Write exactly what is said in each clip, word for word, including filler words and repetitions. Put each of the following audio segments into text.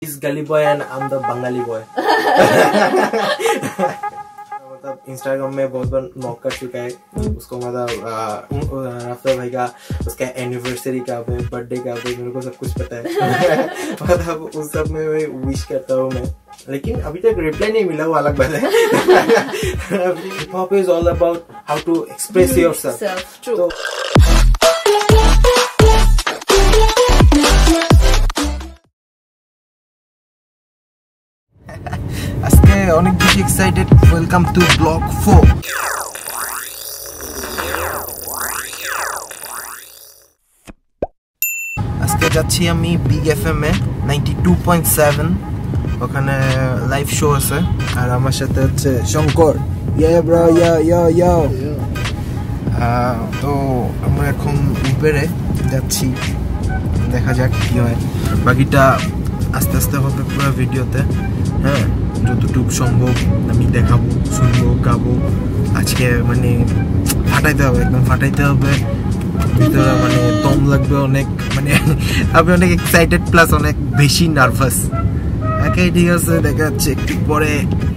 He's Gully boy and I'm the Bengali boy. मतलब Instagram में बहुत बार नॉक कर चुका है उसको मतलब राफ्ता भाई का उसका एनिवर्सरी का बर्थडे का मेरे को सब कुछ पता है मतलब उस सब में मैं विश करता हूँ मैं लेकिन अभी तक रिप्लाई नहीं मिला वो अलग बात है hip hop is all about how to express yourself तो আজকে অনেক বেশি excited welcome to blog four আজকে যাচ্ছি আমি বিগ এফএম এ নাইনটি টু পয়েন্ট সেভেন ওখানে লাইভ শো আছে আর আমার সাথে হচ্ছে শঙ্কর ইয়া ব্রো ইয়া ইয়া ইয়া তো আমরা এখন উপরে যাচ্ছি দেখা যাক কি হয় বাকিটা আস্তে আস্তে হবে পুরো ভিডিওতে হ্যাঁ যতটুকু সম্ভব আমি দেখাবো শুনবো গাবো আজকে মানে ফাটাইতে হবে একদম ফাটাইতে হবে ভিতরে মানে দম লাগবে অনেক মানে আমি অনেক এক্সাইটেড প্লাস অনেক বেশি নার্ভাস ওকে ঠিক আছে দেখা যাচ্ছে একটু পরে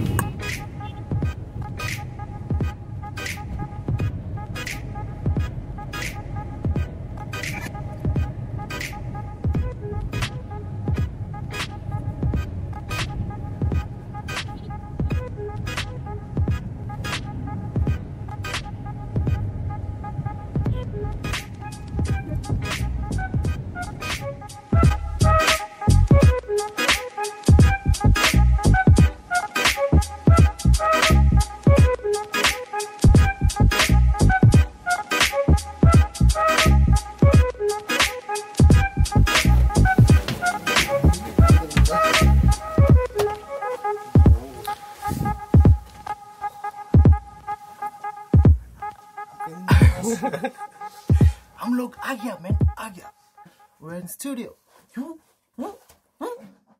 हम लोग आ गया मैन आ गया we're in studio you huh? Huh?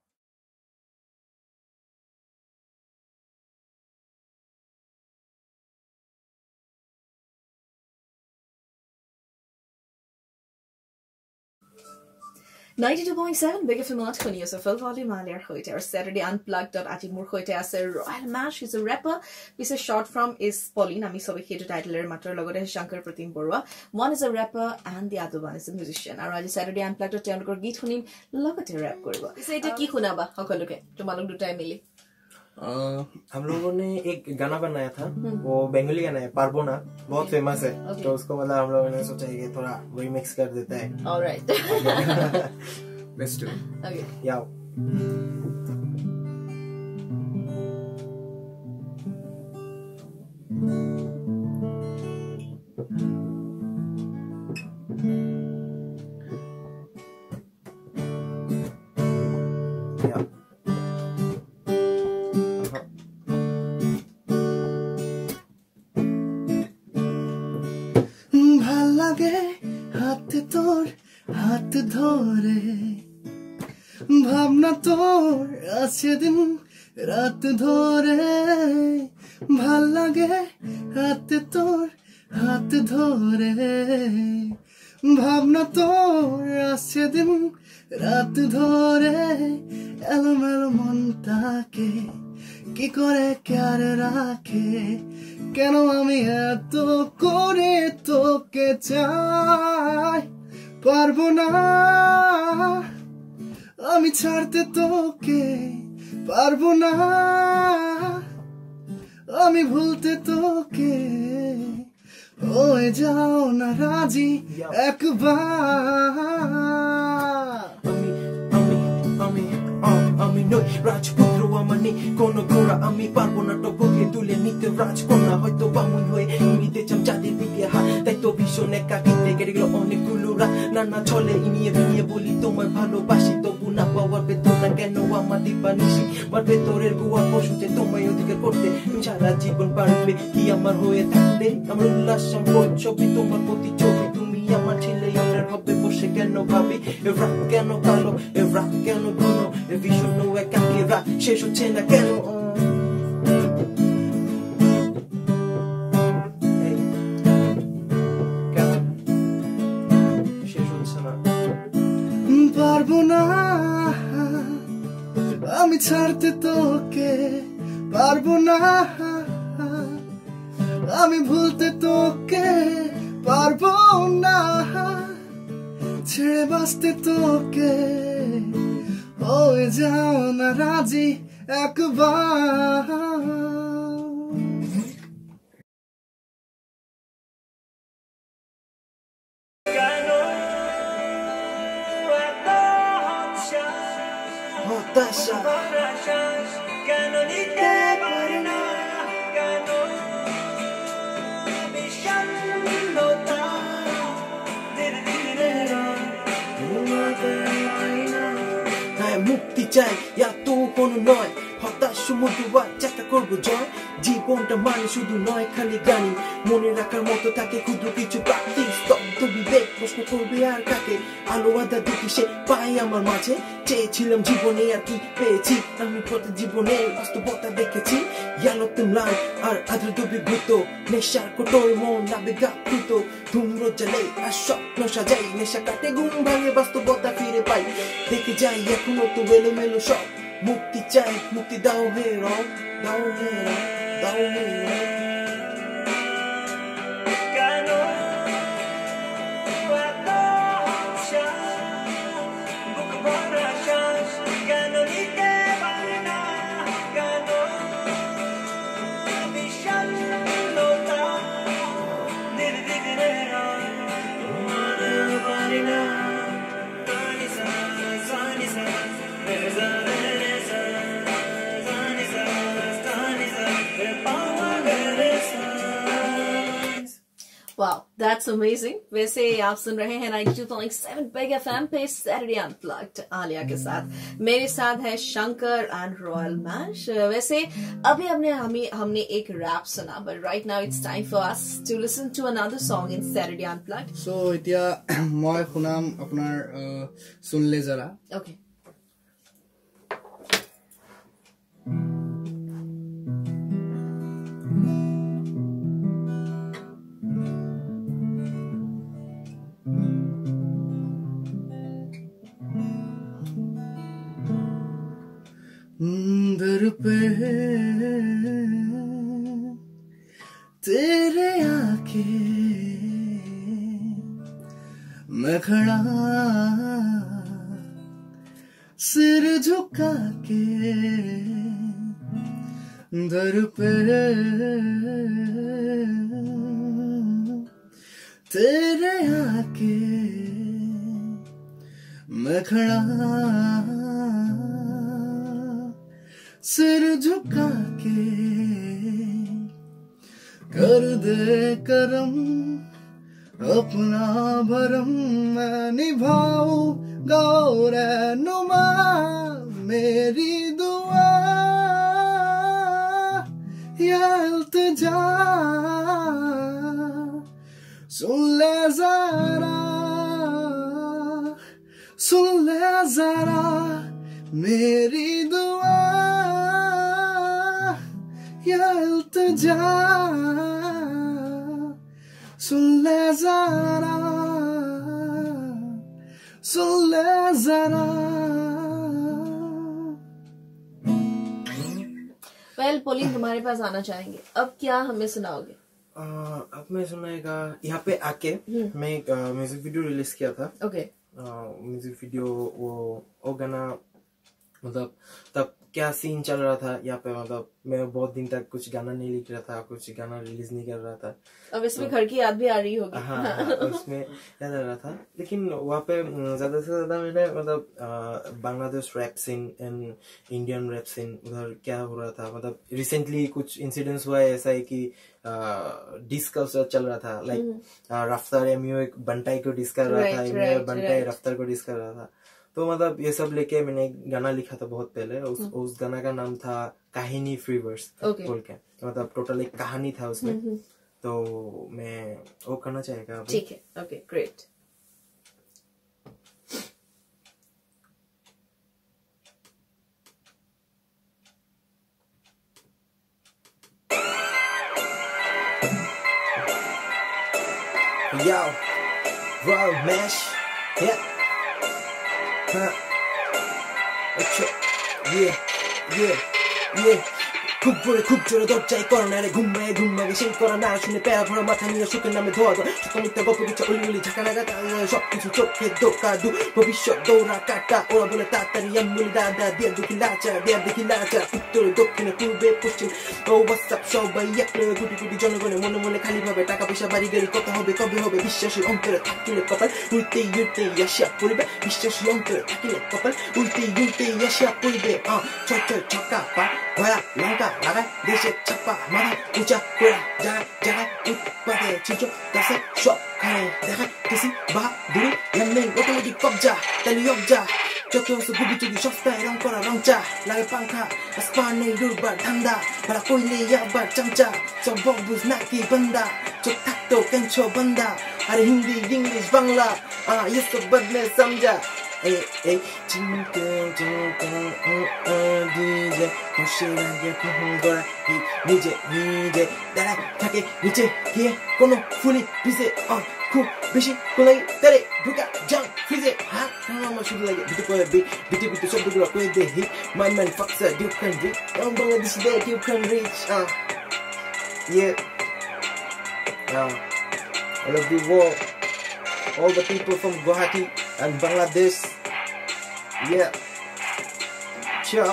ninety-two point seven Big F M at Khuni is a full volume Malir Hoite or Saturday Unplugged dot at Mur Hoite as a Royal Mash is a rapper. This is short from is Pauline. Ami sobi here to title her matter logo Shankar Pratim Borua. One is a rapper and the other one is a musician. Our Saturday Unplugged dot Tianukor Geet Hunim logo to rap Korba. Say it a ki hunaba, Hokoluke, to Maluk do time Millie. हम लोगों ने एक गाना बनाया था वो बंगाली गाना है पारबो ना बहुत फेमस है तो उसको मतलब हम लोगों ने सोचा कि थोड़ा रीमिक्स कर देता है ऑलराइट लेट्स डू ओके याओ हाथ धोरे भावना तोर आछे दिन रात धोरे ভাল লাগে হাত তোর হাত ধরে ভাবনা তোর আসছে দিন রাত ধরে এলোমেলো মনটাকে কি করে কেয়ার রাখে কেন আমি এত করে তোকে চাই পারবো না আমি ছাড়তে তোকে পারবো না আমি ভুলতে তোকে হয়ে যাও না রাজি একবার আমি নই রাজপুত্র আমানি কোন ঘোড়া আমি পারবো না টপকে তুলে নিতে রাজকন্যা হয়তো বামুন হয়ে নিতে চাম চাঁদের দিকে হাত তাই তো ভীষণ একাকিতে কেটে গেল অনেকগুলো রাত নানা ছলে ইনিয়ে বিনিয়ে বলি তোমায় ভালোবাসি তবু না পাওয়ার বেদনা কেন আমার দিবানিসি আমার ভেতরের বুয়া পশুতে তোমায় অধিকার করতে সারা জীবন পারবে কি আমার হয়ে থাকতে আমার উল্লাস সম্পদ ছবি তোমার প্রতি ছবি তুমি আমার ছেলে আমার হবে বসে কেন ভাবি এ রাত কেন কালো এ রাত কেন ঘন এ ভীষণ একাকি রাত শেষ হচ্ছে না কেন পারবো না আমি ছাড়তে তোকে পারবো না, আমি ভুলতে তোকে পারবো না, ছেড়ে বাঁচতে তোকে হয়ে যাও না রাজি একবার। কেন নিতে পারি না, কেন বিষণ্ণতা ধীরে ধীরে ঘুমাতে পারি না। হ্যাঁ মুক্তি চাই, ইয়া তো কোনো নয়, হতাশ সমুদ্র চেষ্টা করবো জয়। জীবনটা মানে শুধু নয় খালি গানি, মনে রাখার মতো থাকে ক্ষুদ্র কিছু প্রাপ্তি। স্তব্ধ বিবেক প্রশ্ন করবে আর কাকে, আলো আদা দেখি সে পাই আমার মাঝে। চেয়েছিলাম জীবনে আর কি পেয়েছি, আমি প্রতি জীবনে বাস্তবতা দেখেছি। ইয়ানতম লাল আর আদ্র বিভূত, নেশার কোটর মন আবেগাপ্লুত। ধূম্র জ্বালে আর স্বপ্ন সাজাই, নেশা কাটে ঘুম ভাঙে বাস্তবতা ফিরে পাই। দেখে যাই এখনো তো এলোমেলো সব, মুক্তি চাই মুক্তি দাও হে রব, দাও হে রব, দাও হে রব। কেন এত বুক ভরা শ্বাস, কেন নিতে পারি না, কেন বিষণ্ণতা ধীরে ধীরে ঘুমাতে পারি না। Wow, that's amazing. वैसे आप सुन रहे हैं ninety two point seven big FM पे सैटरडे अनप्लग्ड आलिया के साथ। मेरे साथ है शंकर एंड रॉयल मैश। वैसे अभी हमने हमें हमने एक रैप सुना, but right now it's time for us to listen to another song in Saturday unplugged. So এতিয়া মই শুনাম আপোনাৰ सुनले जरा। ओके दर पे तेरे आके मैं खड़ा, सिर झुका के दर पे तेरे आके मैं खड़ा, सिर झुका के कर दे करम अपना भरम, मैं निभाऊंगा रहनुमा मेरी दुआ या इल्तिजा। सुन ले जरा, सुन ले जरा मेरी दुआ या इल्तिजा। सुन ले जरा, सुन ले जरा। वेल पोलिन तुम्हारे पास आना चाहेंगे, अब क्या हमें सुनाओगे? आ, अब मैं सुनाएगा यहाँ पे आके मैं एक म्यूजिक वीडियो रिलीज किया था। ओके म्यूजिक वीडियो वो वो गाना मतलब तब क्या सीन चल रहा था यहाँ पे, मतलब मैं बहुत दिन तक कुछ गाना नहीं लिख रहा था, कुछ गाना रिलीज नहीं कर रहा था। अब इसमें तो, घर की याद भी आ रही होगी। हाँ, हाँ उसमें याद आ रहा था, लेकिन वहाँ पे ज्यादा से ज्यादा मैंने मतलब Bangladesh rap scene and Indian rap scene उधर क्या हो रहा था, मतलब रिसेंटली कुछ इंसिडेंट्स हुआ है ऐसा है कि डिस कल्चर चल रहा था, लाइक रफ्तार एमयू एक बंटाई को डिस कर रहा था, एमयू बंटाई रफ्तार को डिस कर रहा था। तो मतलब ये सब लेके मैंने एक गाना लिखा था बहुत पहले, उस उस गाना का नाम था कहानी फ्री वर्स बोल के, मतलब टोटल एक कहानी था उसमें। तो मैं वो करना चाहेगा। ठीक है, okay great. Yo, roll mash, yeah. Huh. Yeah, yeah, yeah. খুব জোরে খুব জোরে দরজায় করোনারে ঘুমায় ঘুমায় সেই করা না শুনে প্যারা ভরা মাথা নিয়ে সুখের নামে ধোয়া ধোয়া সত্য মিথ্যা গল্প কিছু অলি অলি ঝাঁকা নাগা সবকিছু চোখে দোকা দু ভবিষ্যৎ দৌড়া কাটা ওরা বলে তাড়াতাড়ি আমুলি দাদা দিয়ে দেখি লাচা দিয়ে দেখি লাচা উত্তরে দক্ষিণে পূর্বে পশ্চিম ও হোয়াটসঅ্যাপ সবাই এক লয়ে গুটি গুটি জনগণের মনে মনে খালি ভাবে টাকা পয়সা বাড়ি গাড়ি কত হবে কবে হবে বিশ্বাসী অন্তরে থাকিলে কপাল উল্টেই উল্টেই আসিয়া পড়িবে বিশ্বাসী অন্তরে থাকিলে কপাল উল্টেই উল্টেই আসিয়া পড়িবে আহ ছয় ছয় ছক্কা পা ভয়া লঙ্কা লাগায় দেশে চাপা মাথা উঁচা করে জায়গায় জায়গায় উৎপাদে চিচো দাসে সবখানে দেখায় কৃষি বাহাদুরি লেনদেন অটোমেটিক কবজা তালি অবজা যত হচ্ছে গুবি চুবি সস্তায় রং করা রংচা লাগে পাংখা আসমানে দুর্বার ঠান্ডা ভাড়া কইলে আবার চামচা সব বুঝ নাকি বান্দা চোখ থাকতো কেঞ্চো বান্দা আরে হিন্দি ইংলিশ বাংলা আহ ये सब बदले समझा ए ए चिंता चिंता डीजे खुशी लगे कहूँ गोरा ही नीचे नीचे दारा থাকে নিচে গিয়ে কোনো ফুলি পিছে আহ খুব বেশি কোলাই তারে ঢুকা জাং ফিজে হ্যাঁ আমার শুধু লাগে বিটু করে বি বিটু বিটু শব্দগুলো কই they he my man fox you can reach on Bangladesh they you can reach ah yeah uh, all of the world all the people from Guwahati and Bangladesh yeah sure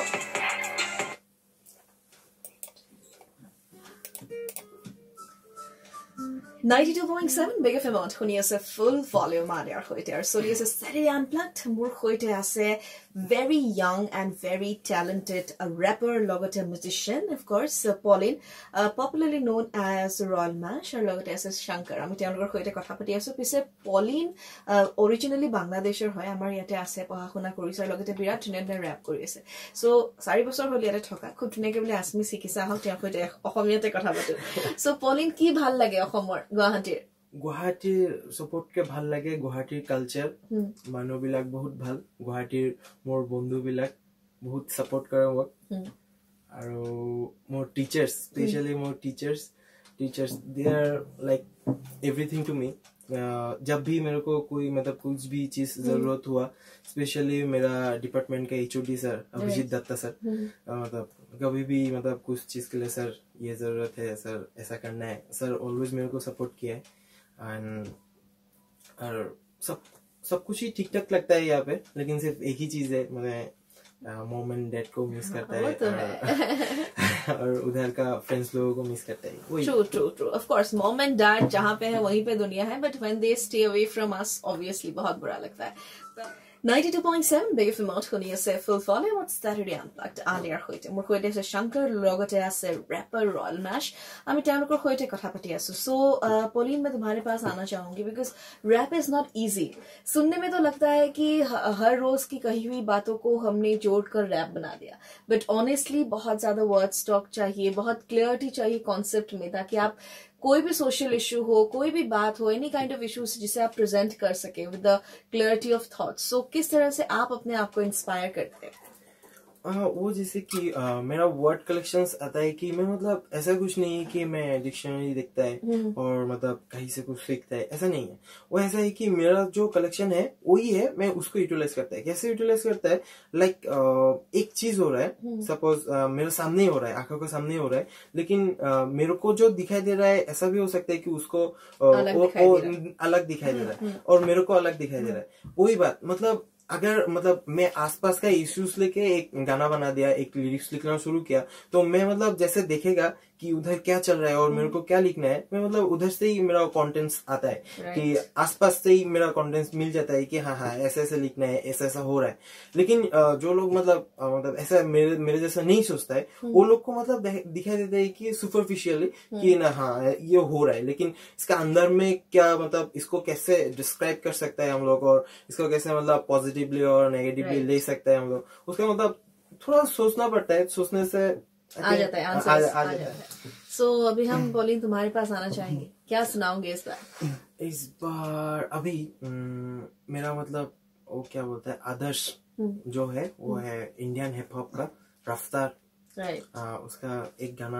ninety-two point seven Big F M on শুনি আছে full volume মালিয়াৰ হৈতে আৰু চলি আছে Saturday Unplugged মোৰ হৈতে আছে very young and very talented a rapper লগতে musician of course uh, Pauline uh, popularly known as Royal Mash আৰু লগতে আছে Shankar আমি তেওঁলোকৰ হৈতে কথা পাতি আছো পিছে Pauline uh, originally বাংলাদেশৰ হয় আমাৰ ইয়াতে আছে পঢ়া-শুনা কৰিছে আৰু লগতে বিৰাট ধুনীয়া ৰেপ কৰি আছে সো চাৰি বছৰ হ'ল ইয়াতে থকা খুব ধুনীয়াকৈ বুলি আসমি শিকিছা হওক তেওঁ হৈতে অসমীয়াতে কথা পাতো সো Pauline কি ভাল লাগে অসমৰ গুৱাহাটীৰ গুৱাহাটীৰ সপোৰ্টকে ভাল লাগে গুৱাহাটীৰ কালচাৰ মানুহবিলাক বহুত ভাল গুৱাহাটীৰ মোৰ বন্ধুবিলাক বহুত সাপোৰ্ট কৰে মোক আৰু মোৰ টিচাৰ্স স্পেশালি মোৰ teachers teachers they are like everything to me जब भी मेरे को कोई मतलब कुछ भी चीज जरूरत हुआ स्पेशली मेरा डिपार्टमेंट का HOD sir Abhijit Dutta sir मतलब कभी भी मतलब कुछ चीज के लिए सर ये जरूरत है सर ऐसा करना है सर ऑलवेज मेरे को सपोर्ट किया है एंड और सब सब कुछ ही ठीक ठाक लगता है यहाँ पे लेकिन सिर्फ एक ही चीज है मैं मॉम एंड डैड को मिस करता है और उधर का फ्रेंड्स लोगों को मिस करता है वही true true true of course mom and dad जहाँ पे है वहीं पे दुनिया है but when they stay away from us obviously बहुत बुरा लगता है ninety-two point seven Big F M out শুনি আছে full volume on Saturday Unplugged Aliyar হৈতে মোৰ হৈতে আছে Shankar লগতে আছে rapper Royal Mash আমি তেওঁলোকৰ হৈতে কথা পাতি আছো सो Pauline मैं तुम्हारे पास आना चाहूंगी because rap is not easy सुनने में तो लगता है कि हर रोज की कही हुई बातों को हमने जोड़कर रैप बना दिया बट ऑनेस्टली बहुत ज्यादा वर्ड स्टॉक चाहिए बहुत क्लियरिटी चाहिए कॉन्सेप्ट में ताकि आप कोई भी सोशल इशू हो कोई भी बात हो एनी काइंड ऑफ इश्यूज जिसे आप प्रेजेंट कर सके with the clarity of thoughts so किस तरह से आप अपने आप को इंस्पायर करते हैं Uh, वो जैसे कि uh, मेरा वर्ड कलेक्शंस आता है कि मैं मतलब ऐसा कुछ नहीं है कि मैं डिक्शनरी देखता है और मतलब कहीं से कुछ सीखता है ऐसा नहीं है वो ऐसा है कि मेरा जो कलेक्शन है वही है मैं उसको यूटिलाइज करता है कैसे यूटिलाइज करता है लाइक like, uh, एक चीज हो रहा है सपोज uh, मेरे सामने ही हो रहा है आंखों के सामने हो रहा है लेकिन uh, मेरे को जो दिखाई दे रहा है ऐसा भी हो सकता है कि उसको uh, अलग वो, दिखाई वो, दे रहा है। अलग दिखाई दे रहा है और मेरे को अलग दिखाई दे रहा है वही बात मतलब अगर मतलब मैं आसपास का इश्यूज लेके एक गाना बना दिया एक लिरिक्स लिखना शुरू किया तो मैं मतलब जैसे देखेगा कि उधर क्या चल रहा है और मेरे को क्या लिखना है मैं मतलब उधर से ही मेरा कंटेंट्स आता है right. कि आसपास से ही मेरा कंटेंट्स मिल जाता है कि हाँ हाँ ऐसा ऐसा लिखना है ऐसा ऐसा हो रहा है लेकिन जो लोग मतलब मतलब ऐसा मेरे मेरे जैसा नहीं सोचता है वो लोग को मतलब दिखाई देता है कि सुपरफिशियली कि ना हाँ ये हो रहा है लेकिन इसका अंदर में क्या मतलब इसको कैसे डिस्क्राइब कर सकता है हम लोग और इसको कैसे मतलब पॉजिटिवली और नेगेटिवली ले सकता है हम लोग उसका मतलब थोड़ा सोचना पड़ता है सोचने से आ जाता है आंसर आ, आ जाता है सो so, अभी हम Pauline तुम्हारे पास आना चाहेंगे क्या सुनाओगे इस बार इस बार अभी मेरा मतलब वो क्या बोलता है आदर्श जो है वो है इंडियन हिप हॉप का रफ्तार राइट उसका एक गाना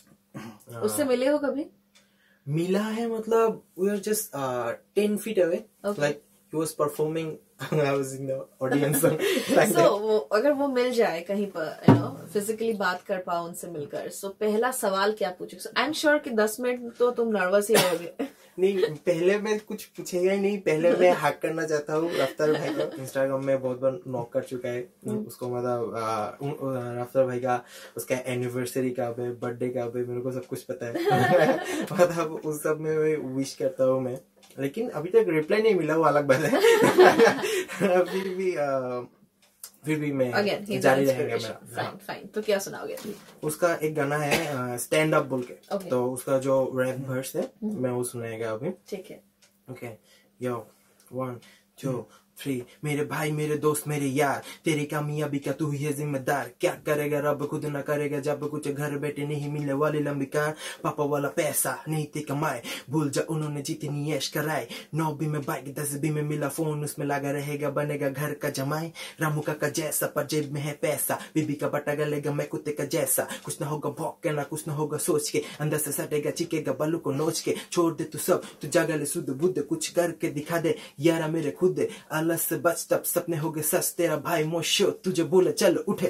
उससे मिले हो कभी मिला है मतलब we are just ten feet away like he was performing I was in the audience. Like so वो अगर वो मिल जाए कहीं पर यू नो फिजिकली बात कर पाओ उनसे मिलकर, सो so, पहला सवाल क्या पूछो? आई एम श्योर कि दस मिनट तो तुम नर्वस ही रहोगे। नहीं, पहले मैं कुछ पूछेगा ही नहीं। पहले मैं हैक करना चाहता हूँ रफ्तार भाई को। इंस्टाग्राम में बहुत बार नॉक कर चुका है उसको, मतलब रफ्तार भाई का उसका एनिवर्सरी कब है, बर्थडे कब है, मेरे को सब कुछ पता है। मतलब उस सब में विश करता हूँ मैं, लेकिन अभी तक रिप्लाई नहीं मिला, वो अलग बात है। फिर भी आ, फिर भी मैं जारी रहेगा मेरा। फाइन फाइन, तो क्या सुनाओगे? उसका एक गाना है स्टैंड अप बोल के, okay. तो उसका जो रैप वर्स है मैं वो सुनाएगा अभी। ठीक है। Okay, yo one two three. मेरे भाई, मेरे दोस्त, मेरे यार, तेरी कामयाबी का तू ही है जिम्मेदार। क्या करेगा रब खुद ना करेगा जब कुछ घर बैठे नहीं मिलने वाली लंबी कार। पापा वाला पैसा नहीं थे कमाए, भूल जा उन्होंने जितनी ऐश कराए। नौ बी में बाइक, दस बी में मिला फोन, उसमें लगा रहेगा बनेगा घर का जमाए। रामू का जैसा पर जेब में है पैसा, बीबी का बटा गलेगा मैं कुत्ते का जैसा। कुछ ना होगा भौंक के, ना कुछ ना होगा सोच के, अंदर से सटेगा चिकेगा बालू को नोच के। छोड़ दे तू सब, तू जागा ले सुध बुद्ध, कुछ करके दिखा दे यारा मेरे खुद। अलग से बच तब सपने हो गए सच, तेरा भाई मोशो तुझे बोले चल उठे।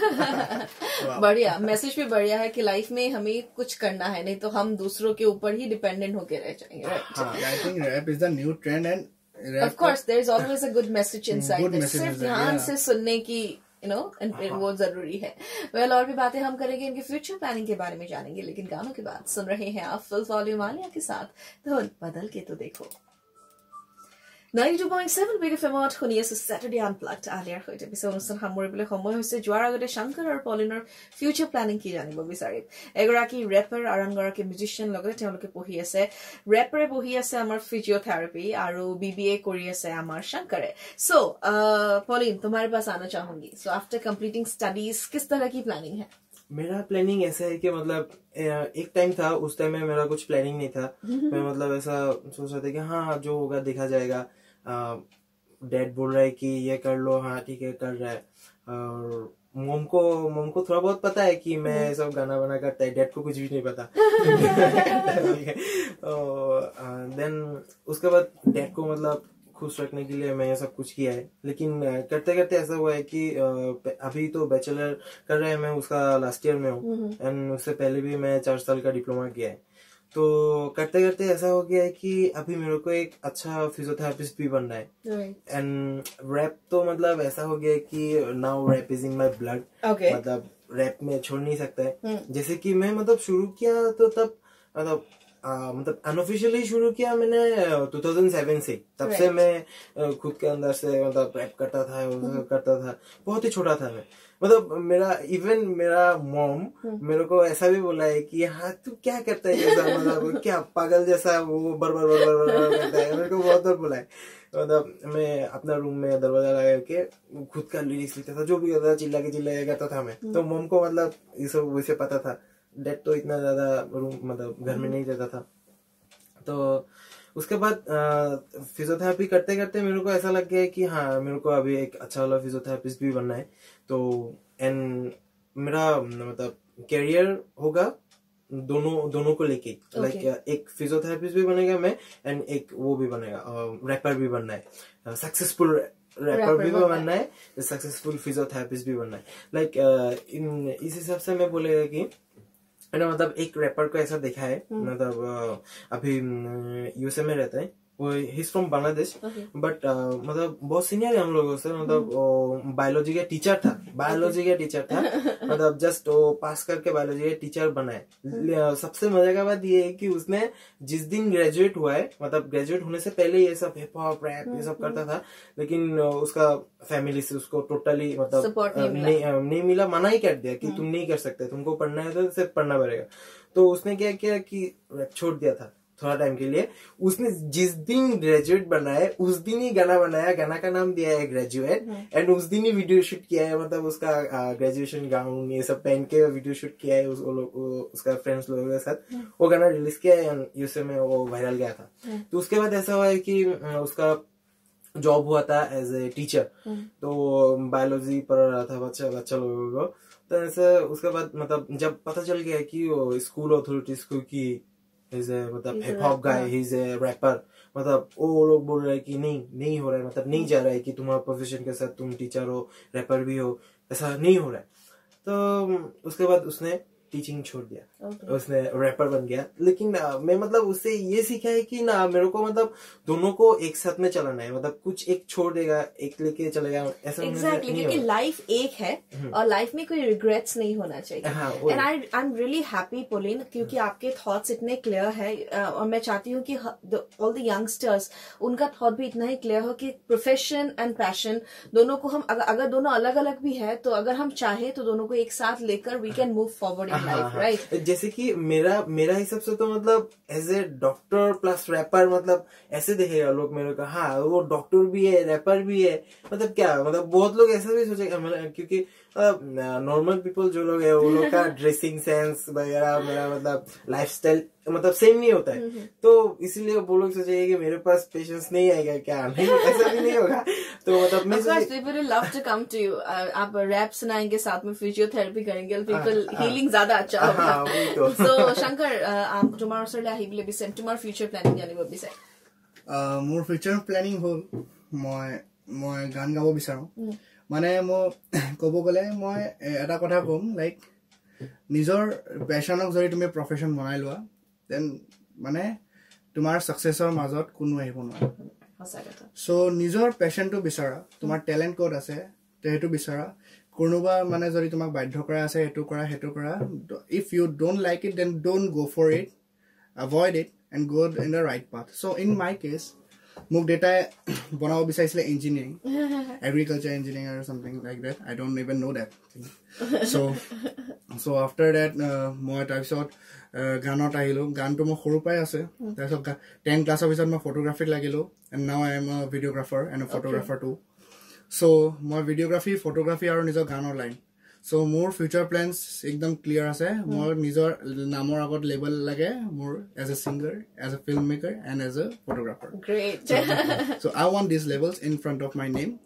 बढ़िया मैसेज भी बढ़िया है कि लाइफ में हमें कुछ करना है, नहीं तो हम दूसरों के ऊपर ही डिपेंडेंट होके रह जाएंगे। I think rap is the new trend and of course there is always a good message inside. सिर्फ ध्यान से सुनने की यू नो वो जरूरी है। वेल और भी बातें हम करेंगे, इनके फ्यूचर प्लानिंग के बारे में जानेंगे, लेकिन गानों के बाद सुन रहे हैं आप फुल वॉल्यूम आलिया के साथ धुन बदल के तो देखो। ninety-two point seven Big F M ত শুনি আছে Saturday Unplugged আলিয়াৰ সৈতে। পিছে অনুষ্ঠান সামৰিবলৈ সময় হৈছে। যোৱাৰ আগতে শংকৰ আৰু পলিনৰ ফিউচাৰ প্লেনিং কি জানিব বিচাৰিম। এগৰাকী ৰেপাৰ আৰু আনগৰাকী মিউজিচিয়ান লগতে তেওঁলোকে পঢ়ি আছে। ৰেপাৰে পঢ়ি আছে আমাৰ ফিজিঅথেৰাপি আৰু বি বি এ কৰি আছে আমাৰ শংকৰে। सो पॉलिन तुम्हारे पास आना चाहूंगी। सो आफ्टर कंप्लीटिंग स्टडीज किस तरह की प्लानिंग है? मेरा प्लानिंग ऐसा है कि मतलब एक टाइम था, उस टाइम में मेरा कुछ प्लानिंग नहीं था। मैं मतलब ऐसा सोच रहा था कि हाँ जो होगा देखा जाएगा। डैड बोल रहा है कि ये कर लो, हाँ ठीक है कर रहा है। और मॉम को मॉम को थोड़ा बहुत पता है कि मैं सब गाना बना करता है, डैड को कुछ भी नहीं पता। देन उसके बाद डैड को मतलब खुश रखने के लिए मैं ये सब कुछ किया है। लेकिन करते करते ऐसा हुआ है कि अभी तो बैचलर कर रहे हैं, मैं उसका लास्ट ईयर में हूँ एंड उससे पहले भी मैं चार साल का डिप्लोमा किया है। तो करते करते ऐसा हो गया है कि अभी मेरे को एक अच्छा फिजियोथेरेपिस्ट भी बनना है। एंड रैप तो मतलब ऐसा हो गया है कि now rap is in my blood. मतलब रैप में छोड़ नहीं सकता है। जैसे कि मैं मतलब शुरू किया तो तब मतलब Uh, मतलब अनऑफिशियली शुरू किया मैंने दो हज़ार सात से। तब right. से मैं खुद के अंदर से मतलब रैप करता था, mm-hmm. करता था। बहुत ही छोटा था मैं, मतलब मेरा इवन मेरा मॉम mm-hmm. मेरे को ऐसा भी बोला है कि हाँ तू क्या करता है ऐसा, मतलब क्या पागल जैसा वो बर बर बर बर बर करता है। मेरे को बहुत बार बोला है। मतलब मैं अपना रूम में दरवाजा लगा के खुद का लिरिक्स लिखता था, जो भी करता था चिल्ला के चिल्ला करता था मैं। mm-hmm. तो मॉम को मतलब ये सब वैसे पता था। डैड तो इतना ज्यादा रूम मतलब घर में नहीं रहता था। तो उसके बाद फिजियोथेरेपी करते करते मेरे को ऐसा लग गया है कि हाँ मेरे को अभी एक अच्छा वाला फिजियोथेरेपिस्ट भी बनना है। तो एंड मेरा मतलब कैरियर होगा दोनों दोनों को लेके। Like okay. like, एक फिजियोथेरेपिस्ट भी बनेगा मैं एंड एक वो भी बनेगा रैपर भी बनना है। सक्सेसफुल रैपर भी बनना है, सक्सेसफुल फिजियोथेरेपिस्ट भी बनना है। लाइक like, इन इस हिसाब से मैं बोलेगा कि है ना, मतलब एक रैपर को ऐसा देखा है। मतलब अभी यूएसए में रहता है वो, he is from Bangladesh but मतलब बहुत सीनियर है हम लोगों से। मतलब बायोलॉजी का टीचर था, बायोलॉजी का टीचर था। मतलब जस्ट वो पास करके बायोलॉजी का टीचर बना है। सबसे मजे का बात ये है कि उसने जिस दिन ग्रेजुएट हुआ है, मतलब ग्रेजुएट होने से पहले ये सब हिप हॉप रैप ये सब करता था, लेकिन उसका फैमिली से उसको टोटली मतलब नहीं, नहीं मिला, मना ही कर दिया कि तुम नहीं कर सकते, तुमको पढ़ना है तो सिर्फ पढ़ना पड़ेगा। तो उसने क्या किया कि रैप छोड़ दिया था थोड़ा टाइम के लिए। उसने जिस दिन ग्रेजुएट बना है उस दिन ही गाना बनाया, गाना का नाम दिया है ग्रेजुएट एंड उस दिन ही वीडियो शूट किया है। मतलब उसका ग्रेजुएशन गाउन ये सब पहन के वीडियो शूट किया है उस, उसका फ्रेंड्स लोगों के साथ। वो गाना रिलीज किया है, यूएसए में वो वायरल गया था। तो उसके बाद ऐसा हुआ है कि उसका जॉब हुआ था एज ए टीचर। तो बायोलॉजी पढ़ रहा था बच्चा बच्चा लोगों को। तो ऐसे उसके बाद मतलब जब पता चल गया कि वो स्कूल अथॉरिटीज को की he's a मतलब hip hop guy, he's a rapper, मतलब वो लोग बोल रहे हैं कि नहीं नहीं हो रहा है, मतलब नहीं जा रहा है कि तुम्हारा प्रोफेशन के साथ तुम टीचर हो, रैपर भी हो, ऐसा नहीं हो रहा है। तो उसके बाद उसने टीचिंग छोड़ दिया, okay. उसने रैपर बन गया। लेकिन ना, मैं मतलब उससे ये सीखा है कि ना मेरे को मतलब दोनों को एक साथ में चलाना है, मतलब कुछ एक छोड़ देगा एक लेके चलेगा ऐसा exactly, क्योंकि लाइफ एक है और लाइफ में कोई रिग्रेट्स नहीं होना चाहिए। And I I am really happy Polin, क्योंकि आपके थॉट्स इतने क्लियर है और मैं चाहती हूँ कि ऑल द यंगस्टर्स उनका थॉट भी इतना ही क्लियर हो कि प्रोफेशन एंड पैशन दोनों को हम अगर, अगर दोनों अलग अलग भी है तो अगर हम चाहे तो दोनों को एक साथ लेकर वी कैन मूव फॉरवर्ड। हाँ, right? जैसे कि मेरा मेरा हिसाब से तो मतलब as a doctor plus rapper, मतलब ऐसे देखेगा लोग मेरे को, हाँ वो डॉक्टर भी है रैपर भी है, मतलब क्या मतलब बहुत लोग ऐसा भी सोचेगा, क्योंकि नॉर्मल पीपल जो लोग है वो लोग का ड्रेसिंग सेंस वगैरह मेरा मतलब लाइफस्टाइल मतलब सेम नहीं होता है, तो इसीलिए वो लोग सोचेंगे कि मेरे पास पेशेंस नहीं आएगा क्या, नहीं ऐसा भी नहीं होगा। तो मतलब मैं people love to come to you, आप रैप सुनाएंगे साथ में फिजियोथेरेपी करेंगे, पीपल हीलिंग ज्यादा अच्छा होगा। सो शंकर तुम्हारा ওচৰলৈ আহিবলৈ বিচাৰিম, তোমাৰ ফিউচাৰ প্ল্যানিং জানিব বিচাৰিম। মোৰ ফিউচাৰ প্ল্যানিং হ'ল মই মই গান গাব বিচাৰো, মানে মই ক'ব গ'লে মই এটা কথা ক'ম, লাইক নিজৰ পেশনক যদি তুমি প্ৰফেশন বনাই লোৱা দেন মানে তোমাৰ সাকসেছৰ মাজত কোনো আহিব নোৱাৰে। সো নিজৰ পেশনটো বিচাৰা, তোমাৰ টেলেন্ট ক'ত আছে সেইটো বিচাৰা, কোনোবা মানে যদি তোমাক বাধ্য কৰা আছে এটো কৰা হেটো কৰা, if you don't like it then don't go for it, avoid it and go in the right path. So in my case মোক দেউতাই বনাব বিচাৰিছিলে ইঞ্জিনিয়াৰিং, এগ্ৰিকালচাৰ ইঞ্জিনিয়াৰিং আৰু something like that, I don't even know that. So so after that মই তাৰপিছত গানত আহিলো, গানটো মোৰ সৰু পৰাই আছে। তাৰপিছত টেন ক্লাছৰ পিছত মই ফটোগ্ৰাফিত লাগিলো, and now I am a videographer and a photographer too. So মই ভিডিঅ'গ্ৰাফি ফটোগ্ৰাফি আৰু নিজৰ গানৰ লাইন। সো মোৰ ফিউচাৰ প্লেনছ একদম ক্লিয়াৰ আছে, মোৰ নিজৰ নামৰ আগত লেবেল লাগে মোৰ as a singer, as a film maker and as a photographer. So I want this levels in front of my name.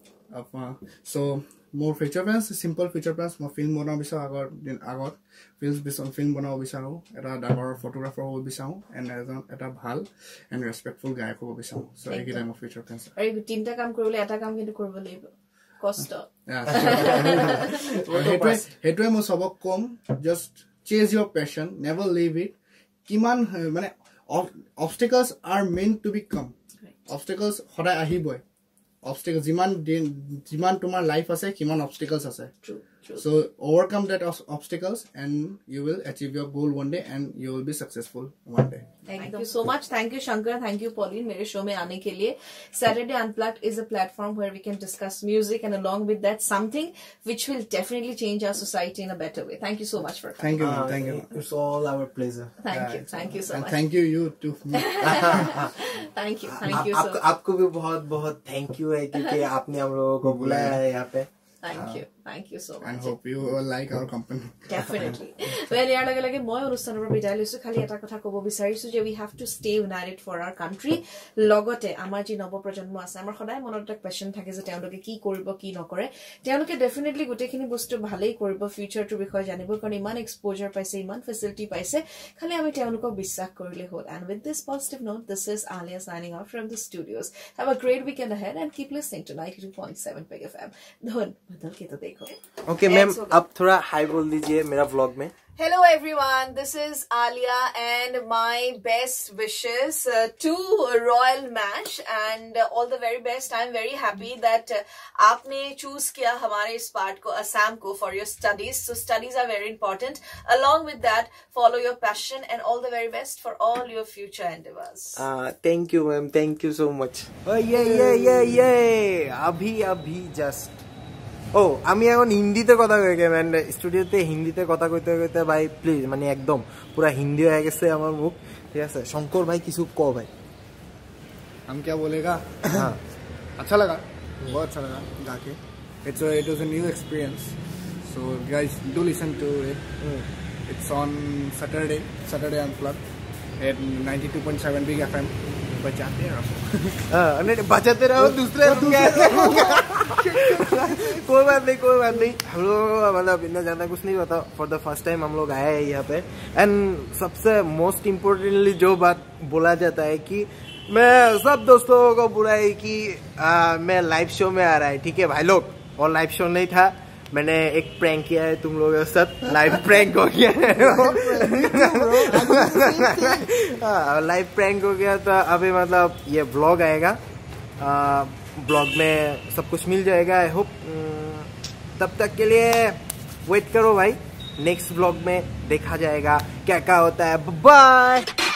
So মোৰ future plans simple future plans, মই ফিল্ম বনাব বিচাৰোঁ, আগৰ দিন আগত ফিল্ম বিচাৰোঁ ফিল্ম বনাব বিচাৰোঁ, এটা ডাঙৰ ফটোগ্ৰাফাৰ হ'ব বিচাৰোঁ, এণ্ড এজন এটা ভাল এণ্ড ৰেচপেক্টফুল গায়ক হ'ব বিচাৰোঁ। চ' এইকেইটাই মোৰ ফিউচাৰ প্লেনছ। আৰু তিনিটা কাম কৰিবলৈ এটা কাম কিন্তু কৰিব লাগিব, কষ্ট। সেইটোৱে মই চবক কম, just chase your passion, never leave it. কিমান মানে obstacles are meant to be come, obstacles সদায় আহিবই। obstacles jiman jiman tomar life ase kiman obstacles ase, true true so overcome that obstacles and you will achieve your goal one day and you will be successful one day. Thank you so much. Thank you Shankar, thank you Pauline mere show mein aane ke liye. Saturday Unplugged is a platform where we can discuss music and along with that something which will definitely change our society in a better way. Thank you so much for coming. Thank you uh, thank you, it's all our pleasure. Thank yeah, you thank you so and much. Thank you you too. Thank you thank you so much. आपको भी बहुत बहुत thank you है क्योंकि आपने हम लोगों को बुलाया है यहाँ पे। Thank you thank you so much. I hope you will like our company. Definitely. Well ইয়াৰ লগে লগে মই অনুষ্ঠানৰ পৰা বিদায় লৈছো, খালি এটা কথা ক'ব বিচাৰিছো যে we have to stay united for our country. লগতে আমাৰ যি নৱ প্ৰজন্ম আছে আমাৰ সদায় মনত এটা কোৱেশ্চন থাকে যে তেওঁলোকে কি কৰিব কি নকৰে, তেওঁলোকে ডেফিনেটলি গোটেইখিনি বস্তু ভালেই কৰিব, ফিউচাৰটোৰ বিষয়ে জানিব, কাৰণ ইমান এক্সপোজাৰ পাইছে, ইমান ফেচিলিটি পাইছে, খালি আমি তেওঁলোকক বিশ্বাস কৰিলে হ'ল। And with this positive note, this is Alia signing off from the studios. Have a great weekend ahead and keep listening to ninety-two point seven Big F M. धन बदल के तो देखो। Okay मैम, अब थोड़ा हाई बोल दीजिए मेरा व्लॉग में। Hello everyone, this is Alia and my best wishes uh, to Royal Mash and uh, all the very best. I'm very happy that uh, आपने choose किया हमारे इस part को, Assam को, for your studies. So studies are very important. Along with that, follow your passion and all the very best for all your future endeavors. Uh, thank you ma'am, thank you so much. Oh yeah yeah yeah yeah. अभी अभी just ও আমি এখন হিন্দিতে কথা কইকে মানে স্টুডিওতে হিন্দিতে কথা কইতে কইতে ভাই প্লিজ মানে একদম পুরা হিন্দি হয়ে গেছে আমার মুখ, ঠিক আছে? শঙ্কর ভাই কিছু কও ভাই। हम क्या बोलेगा? हाँ अच्छा लगा, बहुत अच्छा लगा गा के। It's a, it was a new experience, so guys do listen to it. Mm. It's on Saturday Saturday Unplugged at ninety-two point seven Big F M. बचाते रहो। हाँ, नहीं बचाते रहो दूसरे कोई बात नहीं, कोई बात नहीं। हम लोग मतलब इतना ज्यादा कुछ नहीं पता, फॉर द फर्स्ट टाइम हम लोग आए हैं यहाँ पे। एंड सबसे मोस्ट इम्पोर्टेंटली जो बात बोला जाता है कि मैं सब दोस्तों को बोला है कि आ, मैं लाइव शो में आ रहा है, ठीक है भाई लोग। और लाइव शो नहीं था, मैंने एक प्रैंक किया है तुम लोगों के साथ, लाइव प्रैंक हो गया है। लाइव प्रैंक हो गया, तो अभी मतलब ये ब्लॉग आएगा, ब्लॉग में सब कुछ मिल जाएगा आई होप। तब तक के लिए वेट करो भाई, नेक्स्ट ब्लॉग में देखा जाएगा क्या क्या होता है। बाय।